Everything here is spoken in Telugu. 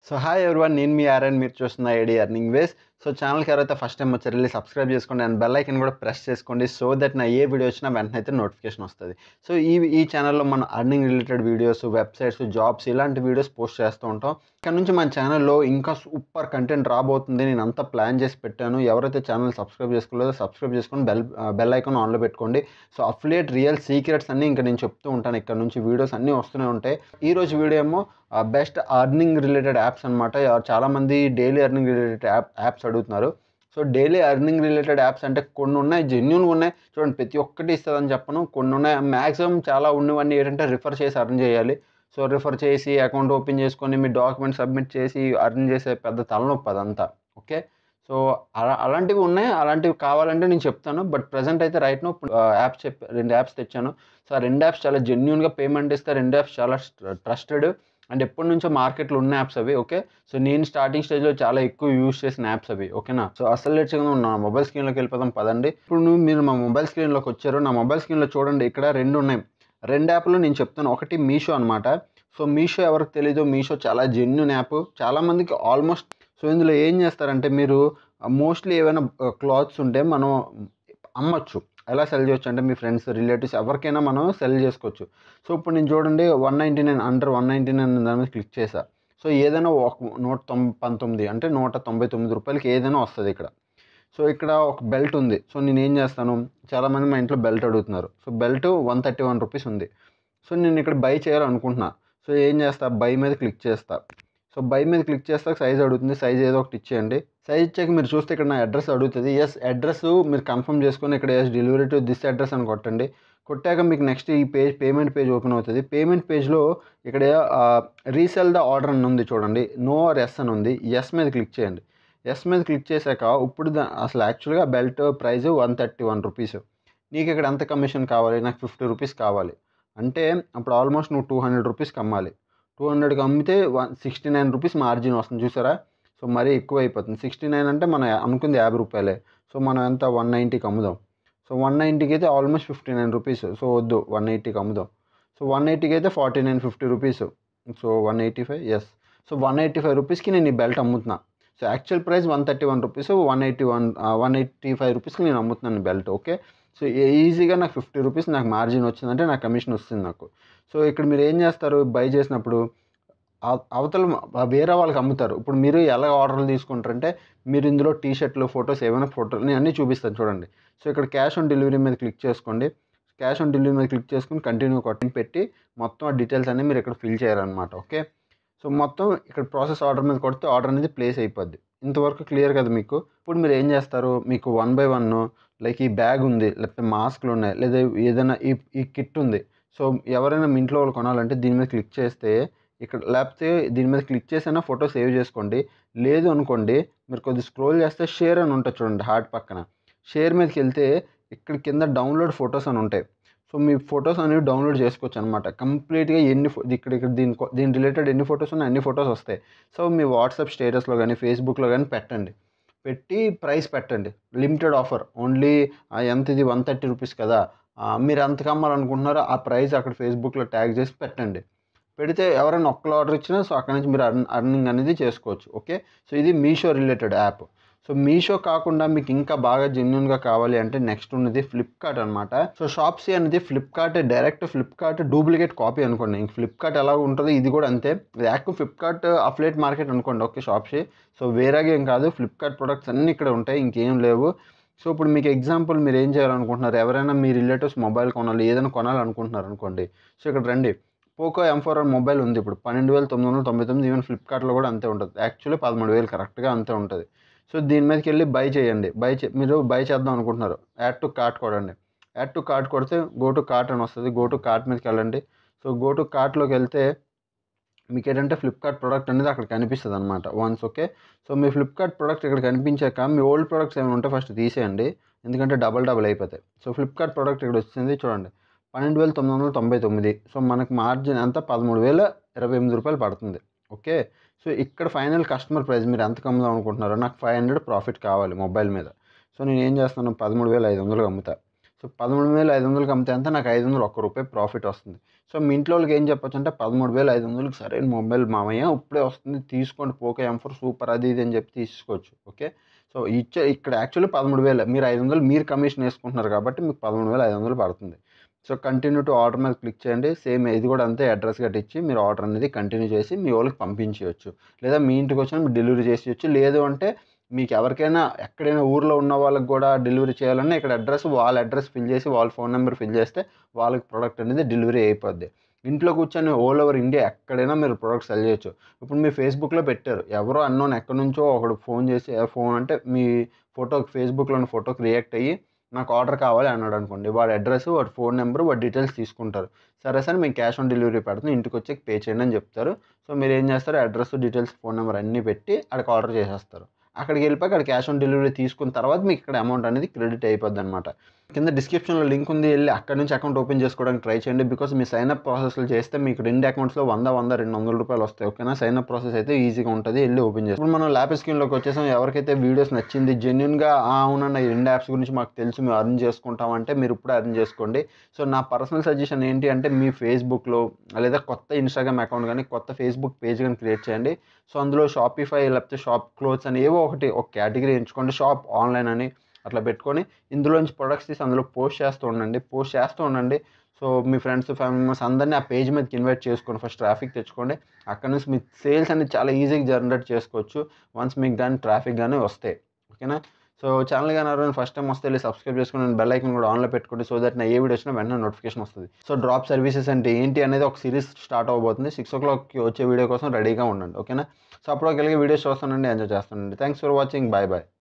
సో హాయ్ ఎవరివన్, నేను మీ ఆర్యన్, మీరు చూస్తున్న ఐడి ఎర్నింగ్ వేస్. సో ఛానల్కి ఎవరైతే ఫస్ట్ టైం వచ్చారో వెళ్ళి సబ్స్క్రైబ్ చేసుకోండి అండ్ బెల్ ఐకన్ కూడా ప్రెస్ చేసుకోండి, సో దట్ నా ఏ వీడియో వచ్చినా వెంటనే అయితే నోటిఫికేషన్ వస్తుంది. సో ఈ ఛానల్లో మన earning related videos, websites, jobs ఇలాంటి వీడియోస్ పోస్ట్ చేస్తూ ఉంటాం. ఇక్కడ నుంచి మన ఛానల్లో ఇంకా సూపర్ కంటెంట్ రాబోతుంది. నేను అంతా ప్లాన్ చేసి పెట్టాను. ఎవరైతే ఛానల్ సబ్స్క్రైబ్ చేసుకోలేదో సబ్స్క్రైబ్ చేసుకొని బెల్ ఐకాన్ ఆన్లో పెట్టుకోండి. సో అఫిలియేట్ రియల్ సీక్రెట్స్ అన్నీ ఇంకా నేను చెప్తూ ఉంటాను. ఇక్కడ నుంచి వీడియోస్ అన్నీ వస్తూనే ఉంటాయి. ఈరోజు వీడియో ఏమో బెస్ట్ అర్నింగ్ రిలేటెడ్ యాప్స్ అనమాట. చాలామంది డైలీ అర్నింగ్ రిలేటెడ్ యాప్స్ అడుగుతున్నారు. So daily earning related apps అంటే కొన్ని ఉన్నాయి, జెన్యూన్గా ఉన్నాయి. చూడండి, ప్రతి ఒక్కటి ఇస్తుందని చెప్పను, కొన్ని ఉన్నాయి. మ్యాక్సిమం చాలా ఉన్నవన్నీ ఏంటంటే రిఫర్ చేసి అర్న్ చేయాలి. సో రిఫర్ చేసి అకౌంట్ ఓపెన్ చేసుకొని మీ డాక్యుమెంట్ సబ్మిట్ చేసి అర్న్ చేసే పెద్ద తలనొప్పి అదంతా. ఓకే, సో అలాంటివి ఉన్నాయి. అలాంటివి కావాలంటే నేను చెప్తాను. బట్ ప్రజెంట్ అయితే రైట్ నో యాప్స్ రెండు యాప్స్ తెచ్చాను. సో ఆ రెండు యాప్స్ చాలా జెన్యూన్గా పేమెంట్ ఇస్తారు. రెండు యాప్స్ చాలా ట్రస్టెడ్ అండ్ ఎప్పటి నుంచో మార్కెట్లో ఉన్న యాప్స్ అవి. ఓకే, సో నేను స్టార్టింగ్ స్టేజ్లో చాలా ఎక్కువ యూజ్ చేసిన యాప్స్ అవి. ఓకేనా, సో అసలు లేట్గా నా మొబైల్ స్క్రీన్లోకి వెళ్ళిపోదాం పదండి. ఇప్పుడు మీరు మా మొబైల్ స్క్రీన్లోకి వచ్చారు. నా మొబైల్ స్క్రీన్లో చూడండి, ఇక్కడ రెండు ఉన్నాయి. రెండు యాప్లు నేను చెప్తాను. ఒకటి మీషో అనమాట. సో మీషో ఎవరికి తెలీదు, మీషో చాలా జెన్యూన్ యాప్, చాలామందికి ఆల్మోస్ట్. సో ఇందులో ఏం చేస్తారంటే మీరు మోస్ట్లీ ఏమైనా క్లాత్స్ ఉంటే మనం అమ్మచ్చు. ఎలా సెల్ చేయొచ్చు అంటే మీ ఫ్రెండ్స్, రిలేటివ్స్ ఎవరికైనా మనం సెల్ చేసుకోవచ్చు. సో ఇప్పుడు నేను చూడండి 199 అండర్ 199 దాని మీద క్లిక్ చేశా. సో ఏదైనా ఒక 119 అంటే 199 రూపాయలకి ఏదైనా వస్తుంది ఇక్కడ. సో ఇక్కడ ఒక బెల్ట్ ఉంది. సో నేను ఏం చేస్తాను, చాలామంది మా ఇంట్లో బెల్ట్ అడుగుతున్నారు. సో బెల్ట్ 131 రూపీస్ ఉంది. సో నేను ఇక్కడ బై చేయాలనుకుంటున్నా. సో ఏం చేస్తా, బై మీద క్లిక్ చేస్తా. సో బై మీద క్లిక్ చేస్తే సైజ్ అడుగుతుంది. సైజ్ ఏదో ఒకటి ఇచ్చేయండి. సైజ్ ఇచ్చాక మీరు చూస్తే ఇక్కడ నా అడ్రస్ అడుగుతుంది. ఎస్ అడ్రస్ మీరు కన్ఫర్మ్ చేసుకొని ఇక్కడ yes delivery to this address అని కొట్టండి. కొట్టాక మీకు నెక్స్ట్ ఈ పేమెంట్ పేజ్ ఓపెన్ అవుతుంది. పేమెంట్ పేజ్లో ఇక్కడ రీసెల్ ద ఆర్డర్ అని ఉంది చూడండి, నో ఆర్ ఎస్ అని ఉంది. ఎస్ మీద క్లిక్ చేయండి. ఎస్ మీద క్లిక్ చేశాక ఇప్పుడు అసలు యాక్చువల్గా బెల్ట్ ప్రైస్ 131 రూపీస్. నీకు ఇక్కడ ఎంత కమిషన్ కావాలి, నాకు 50 రూపీస్ కావాలి అంటే అప్పుడు ఆల్మోస్ట్ నువ్వు 200 రూపీస్కి అమ్మాలి. 200కి అమ్మితే 69 రూపీస్ మార్జిన్ వస్తుంది, చూసారా. సో మరీ ఎక్కువ అయిపోతుంది. 69 అంటే మనం అనుకుంది 50 రూపాయలే. సో మనం ఎంత 190కి అమ్ముదాం. సో 190కి అయితే ఆల్మోస్ట్ 59 రూపీస్. సో వద్దు, 180కి అమ్ముదాం. సో 180కి అయితే 49.50 రూపీస్. So 185, yes. సో 185 రూపీస్కి నేను ఈ బెల్ట్ అమ్ముతున్నా. సో యాక్చువల్ ప్రైస్ 131 రూపీస్, 185 రూపీస్కి నేను అమ్ముతున్నాను బెల్ట్. ఓకే, సో ఈజీగా నాకు 50 రూపీస్ నాకు మార్జిన్ వచ్చిందంటే నాకు కమిషన్ వస్తుంది నాకు. సో ఇక్కడ మీరు ఏం చేస్తారు, బై చేసినప్పుడు అవతల వేరే వాళ్ళకి అమ్ముతారు. ఇప్పుడు మీరు ఎలా ఆర్డర్లు తీసుకుంటారంటే మీరు ఇందులో టీ షర్ట్లు, ఫొటోస్, ఏమైనా ఫోటోలు నేను అన్నీ చూపిస్తాను చూడండి. సో ఇక్కడ క్యాష్ ఆన్ డెలివరీ మీద క్లిక్ చేసుకోండి. క్యాష్ ఆన్ డెలివరీ మీద క్లిక్ చేసుకుని కంటిన్యూ కొట్టి పెట్టి మొత్తం ఆ డీటెయిల్స్ అన్నీ మీరు ఇక్కడ ఫిల్ చేయాలన్నమాట. ఓకే, సో మొత్తం ఇక్కడ ప్రాసెస్ ఆర్డర్ మీద కొడితే ఆర్డర్ అనేది ప్లేస్ అయిపోద్ది. ఇంతవరకు క్లియర్ కదా మీకు. ఇప్పుడు మీరు ఏం చేస్తారు, మీకు 1 బై 1 లైక్ ఈ బ్యాగ్ ఉంది, లేకపోతే మాస్క్లు ఉన్నాయి, లేదా ఏదైనా ఈ కిట్ ఉంది. సో ఎవరైనా మీ ఇంట్లో వాళ్ళు కొనాలంటే దీని మీద క్లిక్ చేస్తే ఇక్కడ, లేకపోతే దీని మీద క్లిక్ చేసైనా ఫోటో సేవ్ చేసుకోండి. లేదు అనుకోండి, మీరు కొద్దిగా స్క్రోల్ చేస్తే షేర్ అని ఉంటుంది చూడండి, హార్ట్ పక్కన. షేర్ మీదకి వెళ్తే ఇక్కడ కింద డౌన్లోడ్ ఫొటోస్ అని ఉంటాయి. సో మీ ఫొటోస్ అనేవి డౌన్లోడ్ చేసుకోవచ్చు అనమాట. కంప్లీట్గా ఇక్కడ దీని రిలేటెడ్ ఎన్ని ఫొటోస్ ఉన్నాయి అన్ని ఫొటోస్ వస్తాయి. సో మీ వాట్సాప్ స్టేటస్లో కానీ ఫేస్బుక్లో కానీ పెట్టండి. పెట్టి ప్రైస్ పెట్టండి, లిమిటెడ్ ఆఫర్ ఓన్లీ. ఎంత ఇది 130 రూపీస్ కదా, మీరు ఎంతకు అమ్మాలనుకుంటున్నారో ఆ ప్రైస్ అక్కడ ఫేస్బుక్లో ట్యాగ్ చేసి పెట్టండి. పెడితే ఎవరైనా ఒక్కరు ఆర్డర్ ఇచ్చినా సో అక్కడ నుంచి మీరు అర్నింగ్ అనేది చేసుకోవచ్చు. ఓకే, సో ఇది Meesho related app. So Meesho కాకుండా మీకు ఇంకా బాగా జెన్యూన్గా కావాలి అంటే నెక్స్ట్ ఉన్నది ఫ్లిప్కార్ట్ అనమాట. సో షాప్సీ అనేది డైరెక్ట్ ఫ్లిప్కార్ట్ డూప్లికేట్ కాపీ అనుకోండి. ఇంక ఫ్లిప్కార్ట్ ఎలా ఉంటుందో ఇది కూడా అంతే. యాక్టివ్ ఫ్లిప్కార్ట్ అఫిలియేట్ మార్కెట్ అనుకోండి. ఓకే, షాప్సీ. సో వేరేగా ఏం కాదు, ఫ్లిప్కార్ట్ ప్రొడక్ట్స్ అన్నీ ఇక్కడ ఉంటాయి, ఇంకేం లేవు. సో ఇప్పుడు మీకు ఎగ్జాంపుల్ మీరు ఏం చేయాలనుకుంటున్నారు, ఎవరైనా మీ రిలేటివ్స్ మొబైల్ కొనాలి, ఏదైనా కొనాలనుకుంటున్నారు అనుకోండి. సో ఇక్కడ రండి, పోకో M4 మొబైల్ ఉంది ఇప్పుడు 12,999. ఈవెన్ ఫ్లిప్కార్ట్లో కూడా అంతే ఉంటుంది. యాక్చువల్లీ 13,000 కరెక్ట్గా అంతే ఉంటుంది. సో దీని మీదకి వెళ్ళి బై చేయండి. మీరు బై చేద్దాం అనుకుంటున్నారు, యాడ్ టు కార్ట్ కొడండి. యాడ్ టు కార్ట్ కొడితే గో టు కార్ట్ అని వస్తుంది. గో టు కార్ట్ మీదకి వెళ్ళండి. సో గో టు కార్ట్లోకి వెళ్తే మీకు ఏంటంటే ఫ్లిప్కార్ట్ ప్రోడక్ట్ అనేది అక్కడ కనిపిస్తుంది అనమాట వన్స్. ఓకే, సో మీ ఫ్లిప్కార్ట్ ప్రోడక్ట్ ఇక్కడ కనిపించాక మీ ఓల్డ్ ప్రోడక్ట్స్ ఏమైనా ఉంటే ఫస్ట్ తీసేయండి, ఎందుకంటే డబల్ అయిపోతాయి. సో ఫ్లిప్కార్ట్ ప్రోడక్ట్ ఇక్కడ వచ్చింది చూడండి, 12,999. సో మనకు మార్జిన్ ఎంత, 13,028 రూపాయలు పడుతుంది. ఓకే, సో ఇక్కడ ఫైనల్ కస్టమర్ ప్రైస్ మీరు ఎంత అమ్ముదాం అనుకుంటున్నారో, నాకు 500 ప్రాఫిట్ కావాలి మొబైల్ మీద. సో నేను ఏం చేస్తాను, 13,500 అమ్ముతా. సో 13,500కి అమ్మితే అంతా నాకు 501 రూపాయి ప్రాఫిట్ వస్తుంది. సో మీ ఇంట్లో వాళ్ళకి ఏం చెప్పొచ్చు అంటే 13,500కి సరైన మొబైల్ మామయ్య ఇప్పుడే వస్తుంది తీసుకోండి పోకో M4 సూపర్ అది ఇది అని చెప్పి తీసుకోవచ్చు. ఓకే. సో ఇక్కడ యాక్చువల్లీ 13,000 మీరు 500 మీరు కమిషన్ వేసుకుంటున్నారు కాబట్టి మీకు 13,500 పడుతుంది. సో కంటిన్యూ టు ఆర్డర్ మీద క్లిక్ చేయండి. సేమ్ ఇది కూడా అంతే అడ్రస్ గట్రా ఇచ్చి మీరు ఆర్డర్ అనేది కంటిన్యూ చేసి మీ వాళ్ళకి పంపించేయొచ్చు. లేదా మీ ఇంటికి వచ్చినా మీరు డెలివరీ చేసేయచ్చు. లేదు అంటే మీకు ఎవరికైనా ఎక్కడైనా ఊర్లో ఉన్న వాళ్ళకి కూడా డెలివరీ చేయాలన్నా ఇక్కడ వాళ్ళ అడ్రస్ ఫిల్ చేసి వాళ్ళ ఫోన్ నెంబర్ ఫిల్ చేస్తే వాళ్ళకి ప్రోడక్ట్ అనేది డెలివరీ అయిపోద్ది. ఇంట్లో కూర్చొని ఆల్ ఓవర్ ఇండియా ఎక్కడైనా మీరు ప్రోడక్ట్ సెల్ చేయొచ్చు. ఇప్పుడు మీ ఫేస్బుక్లో పెట్టారు, ఎవరో అన్నోన్ ఎక్కడి నుంచో ఒకడు ఫోన్ చేసి ఫోన్ అంటే మీ ఫోటోకి ఫేస్బుక్లోని ఫోటోకి రియాక్ట్ అయ్యి నాకు ఆర్డర్ కావాలి అన్నాడు అనుకోండి, వాడి అడ్రస్ వాడి ఫోన్ నెంబర్ వాడి డీటెయిల్స్ తీసుకుంటారు. సరే సార్ మేము క్యాష్ ఆన్ డెలివరీ పెడుతున్నాం ఇంటికి వచ్చి పే చేయండి అని చెప్తారు. సో మీరు ఏం చేస్తారు, అడ్రస్ డీటెయిల్స్ ఫోన్ నెంబర్ అన్నీ పెట్టి అక్కడికి ఆర్డర్ చేసేస్తారు. అక్కడికి వెళ్ళిపోయి అక్కడ క్యాష్ ఆన్ డెలివరీ తీసుకున్న తర్వాత మీకు ఇక్కడ అమౌంట్ అనేది క్రెడిట్ అయిపోద్ది అనమాట. కింద డిస్క్రిప్షన్లో లింక్ ఉంది, వెళ్ళి అక్కడ నుంచి అకౌంట్ ఓపెన్ చేసుకోవడానికి ట్రై చేయండి. బికాస్ మీ సైన్అప్ ప్రాసెస్లు చేస్తే మీకు 2 అకౌంట్స్లో 200 రూపాయలు వస్తాయి. ఓకేనా. సైన్అప్ ప్రాసెస్ అయితే ఈజీగా ఉంటుంది, వెళ్ళి ఓపెన్ చేస్తాం. ఇప్పుడు మనం ల్యాప్ స్క్రీన్లోకి వచ్చేసాం. ఎవరికైతే వీడియోస్ నచ్చింది జెన్యున్గా అవునన్న ఈ 2 యాప్స్ గురించి మాకు తెలుసు మేము అర్న్ చేసుకుంటామంటే మీరు ఇప్పుడే అర్న్ చేసుకోండి. సో నా పర్సనల్ సజెషన్ ఏంటి అంటే మీ ఫేస్బుక్లో లేదా కొత్త ఇన్స్టాగ్రామ్ అకౌంట్ కానీ కొత్త ఫేస్బుక్ పేజ్ కానీ క్రియేట్ చేయండి. సో అందులో షాపిఫై లేకపోతే షాప్ క్లోత్స్ అని ఏవో ఒక కేటగిరీ ఎంచుకోండి. షాప్ ఆన్లైన్ అని అట్లా పెట్టుకొని ఇందులోంచి ప్రొడక్ట్స్ తీసి అందులో పోస్ట్ చేస్తూ ఉండండి. సో మీ ఫ్రెండ్స్ ఫ్యామిలీ మెంబర్స్ అందరినీ ఆ పేజ్ మీదకి ఇన్వైట్ చేసుకోండి. ఫస్ట్ ట్రాఫిక్ తెచ్చుకోండి. అక్కడ నుంచి మీ సేల్స్ అనేది చాలా ఈజీగా జనరేట్ చేసుకోవచ్చు వన్స్ మీకు కానీ ట్రాఫిక్ కానీ వస్తాయి. ఓకేనా. సో ఛానల్ కానీ ఎవరైనా ఫస్ట్ టైం వస్తే వెళ్ళి సబ్స్క్రైబ్ చేసుకుని బెల్ ఐకాన్ కూడా ఆన్లో పెట్టుకోండి. సో దట్ నా ఏ వీడియో వచ్చినా వెంటనే నోటిఫికేషన్ వస్తుంది. సో డ్రాప్ సర్వీసెస్ అంటే ఏంటి అనేది ఒక సిరీస్ స్టార్ట్ అవబోతుంది. 6 o'clockకి వచ్చే వీడియో కోసం రెడీగా ఉండండి. ఓకేనా. సో అప్పుడు కలిగే వీడియోస్ చూస్తానండి, ఎంజాయ్ చేస్తానండి. Thanks for watching. Bye bye.